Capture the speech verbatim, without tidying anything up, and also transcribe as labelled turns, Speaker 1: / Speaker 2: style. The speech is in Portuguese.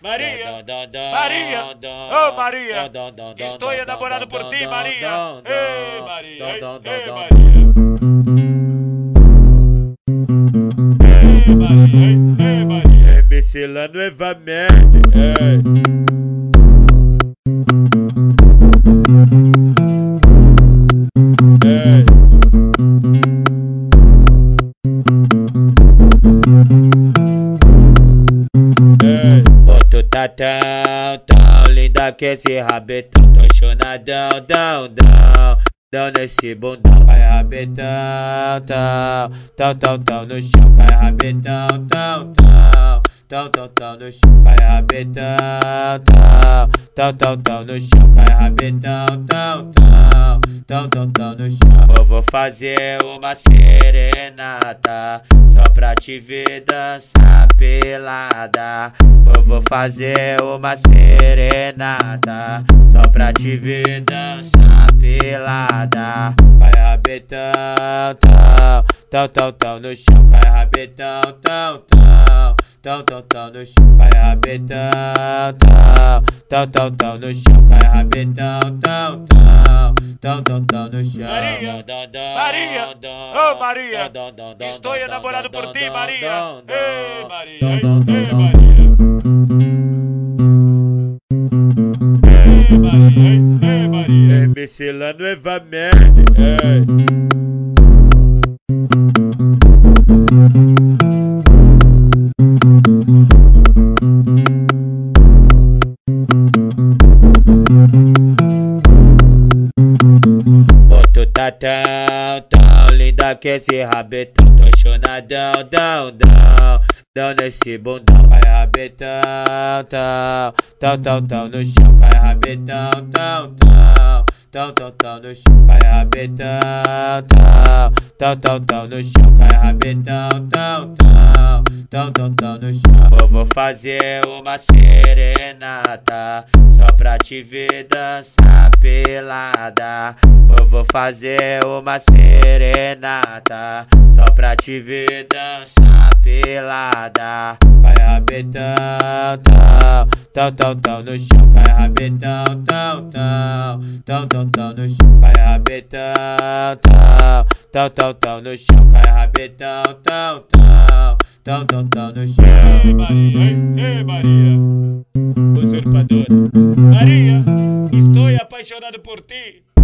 Speaker 1: Maria, Maria, oh Maria, estou enamorado por ti, Maria. Ei, Maria, ei, ei, Maria. Ei, Maria, ei, ei, Maria.
Speaker 2: M C lá novamente, ei. Ei. Ei. Oh, tu tá tão, tão linda que esse rabetão. Tô chonadão, dão, dão. Dão nesse bundão, cai rabetão, tão, tão, tão, tão no chão, cai rabetão, tão, tão, tão, tão, tão no chão, cai rabetão, tão, tão, tão, tão no chão, cai rabetão, tão, tão, tão, tão, tão no chão. Eu vou fazer uma serenata só pra te ver dançar pelada. Eu vou fazer uma serenata só pra te ver dançar pelada. Cai rabetão, tão, tão, tão, tão no chão, cai rabetão, tão, tão, tão, tão, tão no chão, cai rabetão, tão, tão, tão, tão no chão, cai rabetão, tão, tão, tão, tão, tão no chão.
Speaker 1: Maria, Maria, oh Maria, estou enamorado por ti, Maria. Ei, Maria, ei, ei, Maria. Ei, Maria, ei, ei, Maria.
Speaker 2: M C lá novamente, ei. Oh, tu tá tão, tão linda que esse rabetão. Tô chonadão, dão, dão. Dão nesse bundão, cai rabetão, tão, tão, tão, tão no chão, cai rabetão, tão, tão, tão, tão, tão no chão, cai rabetão, tão, tão, tão, tão no chão, cai rabetão, tão, tão, tão, tão, tão no chão. Eu vou fazer uma serenata só pra te ver dançar pelada. Eu vou fazer uma serenata só pra te ver dançar pelada. Cai rabetão, tão, tão, tão, tão no chão, cai rabetão, tão, tão, tão, tão, tão no chão, cai rabetão, tão, tão, tão, tão no chão, cai rabetão, tão, tão, tão, tão, tão no chão.
Speaker 1: Ei, Maria, ei, ei, Maria.
Speaker 2: Usurpadora.
Speaker 1: Maria, estou apaixonado por ti.